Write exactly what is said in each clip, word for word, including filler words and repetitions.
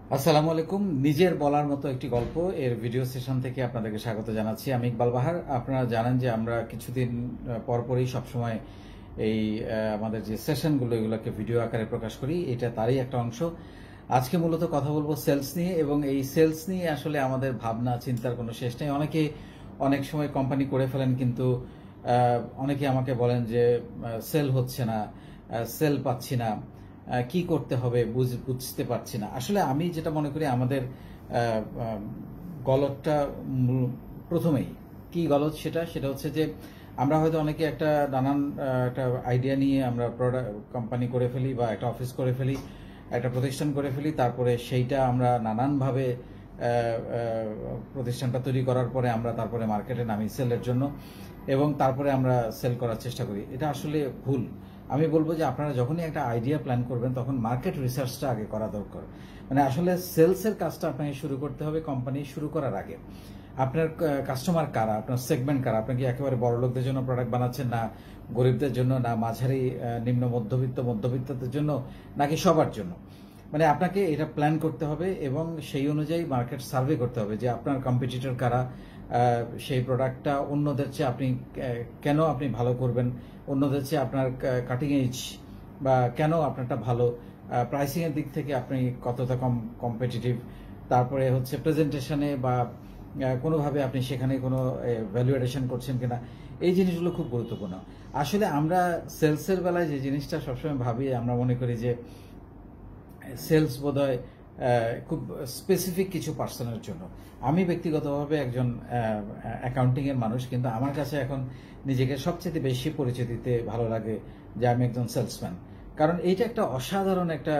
আসসালামু আলাইকুম। নিজের বলার মতো একটি গল্প এর ভিডিও সেশন থেকে আপনাদেরকে স্বাগত জানাচ্ছি। আমি ইকবাল বাহার। আপনারা জানেন যে আমরা কিছুদিন পরপরই সবসময় এই আমাদের যে সেশনগুলো এগুলোকে ভিডিও আকারে প্রকাশ করি, এটা তারই একটা অংশ। আজকে মূলত কথা বলবো সেলস নিয়ে, এবং এই সেলস নিয়ে আসলে আমাদের ভাবনা চিন্তার কোনো শেষ নেই। অনেকে অনেক সময় কোম্পানি করে ফেলেন, কিন্তু অনেকে আমাকে বলেন যে সেল হচ্ছে না, সেল পাচ্ছি না, কি করতে হবে বুঝতে পারছি না। আসলে আমি যেটা মনে করি, আমাদের গলতটা প্রথমেই কি গলত সেটা সেটা হচ্ছে যে আমরা হয়তো অনেকে একটা নানান একটা আইডিয়া নিয়ে আমরা প্রোডাক্ট কোম্পানি করে ফেলি বা একটা অফিস করে ফেলি, একটা প্রতিষ্ঠান করে ফেলি। তারপরে সেইটা আমরা নানানভাবে প্রতিষ্ঠানটা তৈরি করার পরে আমরা তারপরে মার্কেটে নামি সেলের জন্য, এবং তারপরে আমরা সেল করার চেষ্টা করি। এটা আসলে ভুল। আমি বলবো যে আপনারা যখনই একটা আইডিয়া প্ল্যান করবেন তখন মার্কেট রিসার্চটা আগে করা দরকার। মানে আসলে সেলসের কাজটা আপনাকে শুরু করতে হবে কোম্পানি শুরু করার আগে। আপনার কাস্টমার কারা, আপনার সেগমেন্ট কারা, আপনি কি একেবারে বড় লোকদের জন্য প্রোডাক্ট বানাচ্ছেন, না গরিবদের জন্য, না মাঝারি নিম্ন মধ্যবিত্ত মধ্যবিত্তদের জন্য, নাকি সবার জন্য? মানে আপনাকে এটা প্ল্যান করতে হবে এবং সেই অনুযায়ী মার্কেট সার্ভে করতে হবে যে আপনার কম্পিটিটর কারা, সেই প্রোডাক্টটা অন্যদের চেয়ে আপনি কেন আপনি ভালো করবেন, অন্যদের চেয়ে আপনার কাটিং এজ বা কেন আপনারটা ভালো, প্রাইসিং এর দিক থেকে আপনি কতটা কম কম্পিটিটিভ, তারপরে হচ্ছে প্রেজেন্টেশনে বা কোনোভাবে আপনি সেখানে কোনো ভ্যালু এডিশন করছেন কিনা, এই জিনিসগুলো খুব গুরুত্বপূর্ণ। আসলে আমরা সেলসের বেলায় যে জিনিসটা সবসময় ভাবি, আমরা মনে করি যে সেলস বোধহয় খুব স্পেসিফিক কিছু পার্সনের জন্য। আমি ব্যক্তিগতভাবে একজন অ্যাকাউন্টিং এর মানুষ, কিন্তু আমার কাছে এখন নিজেকে সবচেয়ে বেশি পরিচয় দিতে ভালো লাগে যে আমি একজন সেলসম্যান। কারণ এইটা একটা অসাধারণ একটা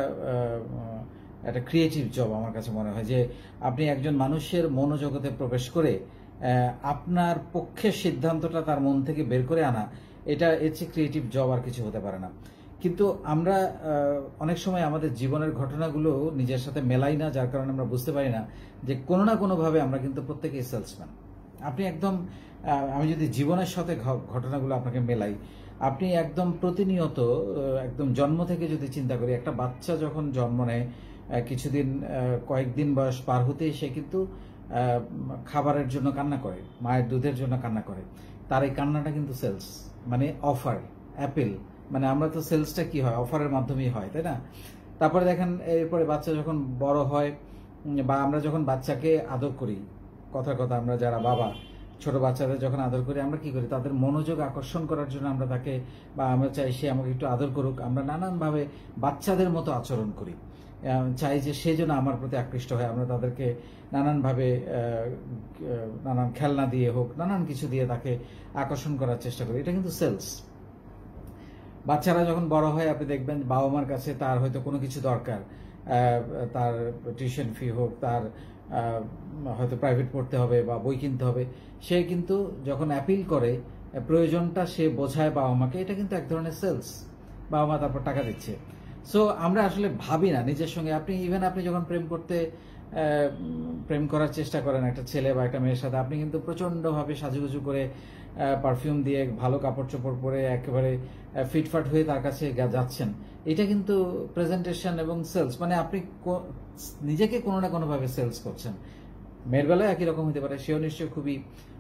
একটা ক্রিয়েটিভ জব আমার কাছে মনে হয়, যে আপনি একজন মানুষের মনোজগতে প্রবেশ করে আপনার পক্ষের সিদ্ধান্তটা তার মন থেকে বের করে আনা, এটা এর চেয়ে ক্রিয়েটিভ জব আর কিছু হতে পারে না। কিন্তু আমরা অনেক সময় আমাদের জীবনের ঘটনাগুলো নিজের সাথে মেলাই না, যার কারণে আমরা বুঝতে পারি না যে কোনো না কোনোভাবে আমরা কিন্তু প্রত্যেকেই সেলসম্যান। আপনি একদম, আমি যদি জীবনের সাথে ঘটনাগুলো আপনাকে মেলাই, আপনি একদম প্রতিনিয়ত একদম জন্ম থেকে যদি চিন্তা করি, একটা বাচ্চা যখন জন্ম নেয় কিছুদিন কয়েকদিন বয়স পার হতেই সে কিন্তু খাবারের জন্য কান্না করে, মায়ের দুধের জন্য কান্না করে। তার এই কান্নাটা কিন্তু সেলস, মানে অফার, অ্যাপেল। মানে আমরা তো সেলসটা কি হয়, অফারের মাধ্যমেই হয়, তাই না? তারপরে দেখেন এরপরে বাচ্চা যখন বড় হয়, বা আমরা যখন বাচ্চাকে আদর করি, কথার কথা আমরা যারা বাবা ছোট বাচ্চাদের যখন আদর করি, আমরা কি করি, তাদের মনোযোগ আকর্ষণ করার জন্য আমরা তাকে, বা আমরা চাই সে আমাকে একটু আদর করুক, আমরা নানানভাবে বাচ্চাদের মতো আচরণ করি, চাই যে সে যেন আমার প্রতি আকৃষ্ট হয়। আমরা তাদেরকে নানানভাবে নানান খেলনা দিয়ে হোক, নানান কিছু দিয়ে তাকে আকর্ষণ করার চেষ্টা করি। এটা কিন্তু সেলস। বাচ্চারা যখন বড় হয়, আপনি দেখবেন বাবা মার কাছে তার হয়তো কোনো কিছু দরকার, তার টিউশন ফি হোক, তার হয়তো প্রাইভেট পড়তে হবে বা বই কিনতে হবে, সে কিন্তু যখন অ্যাপিল করে প্রয়োজনটা সে বোঝায় বাবা মাকে, এটা কিন্তু এক ধরনের সেলস। বাবা মা তারপর টাকা দিচ্ছে। সো আমরা আসলে ভাবি না নিজের সঙ্গে। আপনি ইভেন আপনি যখন প্রেম করতে প্রেম করার চেষ্টা করেন একটা ছেলে বা একটা মেয়ের সাথে, আপনি কিন্তু প্রচন্ডভাবে সাজুগুজু করে, পারফিউম দিয়ে, ভালো কাপড় চোপড় পরে একেবারে ফিটফাট হয়ে তার কাছে যাচ্ছেন। এটা কিন্তু প্রেজেন্টেশন এবং সেলস। মানে আপনি নিজেকে কোনো না কোনোভাবে সেলস করছেন। মেয়ের বেলায় একই রকম হতে পারে, সেও নিশ্চয়ই খুবই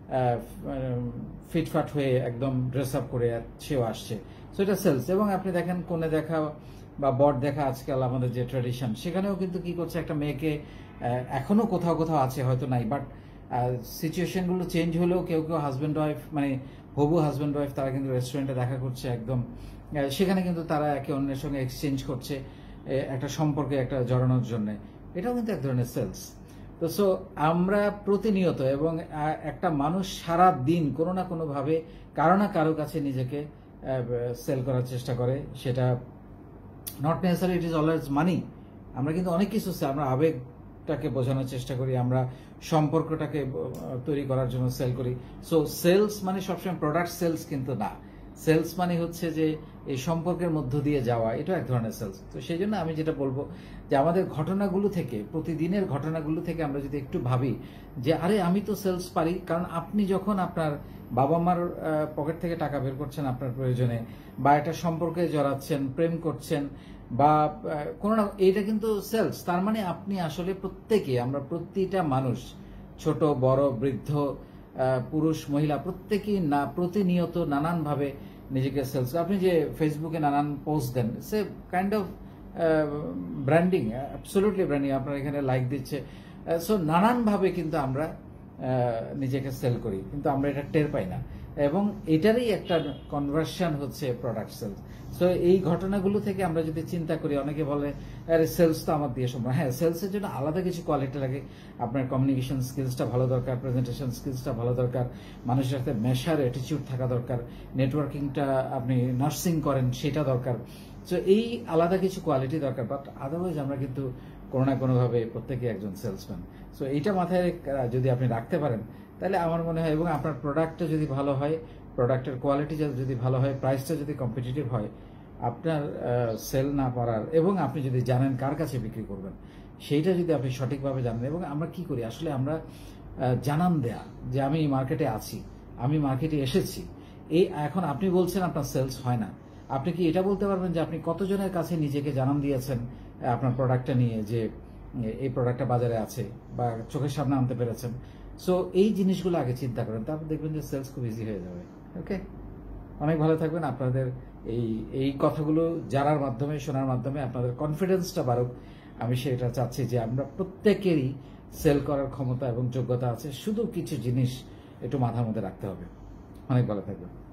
ফিটফাট হয়ে একদম ড্রেস আপ করে সেও আসছে। সো এটা সেলস। এবং আপনি দেখেন কোণে দেখা বা বর দেখা, আজকাল আমাদের যে ট্র্যাডিশন, সেখানেও কিন্তু কি করছে, একটা মেয়েকে এখনো কোথাও কোথাও আছে, হয়তো নাই, বাট সিচুয়েশনগুলো চেঞ্জ হলেও কেউ কেউ হাজব্যান্ড ওয়াইফ, মানে হবু হাজব্যান্ড ওয়াইফ, তারা কিন্তু রেস্টুরেন্টে দেখা করছে একদম, সেখানে কিন্তু তারা একে অন্যের সঙ্গে এক্সচেঞ্জ করছে একটা সম্পর্কে একটা জড়ানোর জন্য। এটাও কিন্তু এক ধরনের সেলস। তো সো আমরা প্রতিনিয়ত, এবং একটা মানুষ সারা দিন কোনো না কোনোভাবে কারো না কারো কাছে নিজেকে সেল করার চেষ্টা করে। সেটা not necessary it is always money. আমরা কিন্তু অনেক কিছু, আমরা আবেগটাকে বোঝানোর চেষ্টা করি, আমরা সম্পর্কটাকে তৈরি করার জন্য সেল করি। সো সেলস মানে সবসময় প্রোডাক্ট সেলস কিন্তু না। সেলস মানে হচ্ছে যে এই সম্পর্কের মধ্য দিয়ে যাওয়া, এটা এক ধরনের সেলস। তো সেই জন্য আমি যেটা বলবো যে আমাদের ঘটনাগুলো থেকে, প্রতিদিনের ঘটনাগুলো থেকে আমরা যদি একটু ভাবি যে আরে আমি তো সেলস পারি। কারণ আপনি যখন আপনার বাবা মার পকেট থেকে টাকা বের করছেন আপনার প্রয়োজনে, বা একটা সম্পর্কে জড়াচ্ছেন, প্রেম করছেন, বা কোনো না, এইটা কিন্তু সেলস। তার মানে আপনি আসলে প্রত্যেকে, আমরা প্রতিটা মানুষ, ছোট বড় বৃদ্ধ পুরুষ মহিলা, প্রত্যেকেই না প্রতিনিয়ত নানানভাবে নিজেকে সেলস। আপনি যে ফেসবুকে নানান পোস্ট দেন, সে kind of branding, absolutely branding. আপনার এখানে লাইক দিচ্ছে, সো নানানভাবে কিন্তু আমরা নিজেকে সেল করি, কিন্তু আমরা এটা টের পাই না। এবং এটারই একটা কনভার্সন হচ্ছে প্রোডাক্ট সেলস। সো এই ঘটনাগুলো থেকে আমরা যদি চিন্তা করি, অনেকে বলে আরে সেলস তো আমার দিয়ে সম্ভব। হ্যাঁ, সেলসের জন্য আলাদা কিছু কোয়ালিটি লাগে। আপনার কমিউনিকেশন স্কিলসটা ভালো দরকার, প্রেজেন্টেশন স্কিলসটা ভালো দরকার, মানুষের সাথে মেশার অ্যাটিটিউড থাকা দরকার, নেটওয়ার্কিংটা আপনি নার্সিং করেন সেটা দরকার। সো এই আলাদা কিছু কোয়ালিটি দরকার, বাট আদারওয়াইজ আমরা কিন্তু কোনো না কোনোভাবে প্রত্যেকে একজন সেলসম্যান। সো এইটা মাথায় যদি আপনি রাখতে পারেন, তাহলে আমার মনে হয়, এবং আপনার প্রোডাক্টটা যদি ভালো হয়, প্রোডাক্টের কোয়ালিটি যদি ভালো হয়, প্রাইসটা যদি কম্পিটিটিভ হয়, আপনার সেল না করার, এবং আপনি যদি জানেন কার কাছে বিক্রি করবেন, সেইটা যদি আপনি সঠিকভাবে জানেন। এবং আমরা কি করি আসলে, আমরা জানান দেয়া যে আমি মার্কেটে আছি, আমি মার্কেটে এসেছি। এই এখন আপনি বলছেন আপনার সেলস হয় না, আপনি কি এটা বলতে পারবেন যে আপনি কতজনের কাছে নিজেকে জানান দিয়েছেন আপনার প্রোডাক্টটা নিয়ে, যে এই প্রোডাক্টটা বাজারে আছে বা চোখের সামনে আনতে পেরেছেন? সো এই জিনিসগুলো আগে চিন্তা করেন, তারপর দেখবেন যে সেলস খুব ইজি হয়ে যাবে। ওকে, অনেক ভালো থাকবেন। আপনাদের এই এই কথাগুলো জানার মাধ্যমে, শোনার মাধ্যমে আপনাদের কনফিডেন্সটা বাড়ুক। আমি সেটা চাচ্ছি যে আমরা প্রত্যেকেরই সেল করার ক্ষমতা এবং যোগ্যতা আছে, শুধু কিছু জিনিস একটু মাথার মধ্যে রাখতে হবে। অনেক ভালো থাকবেন।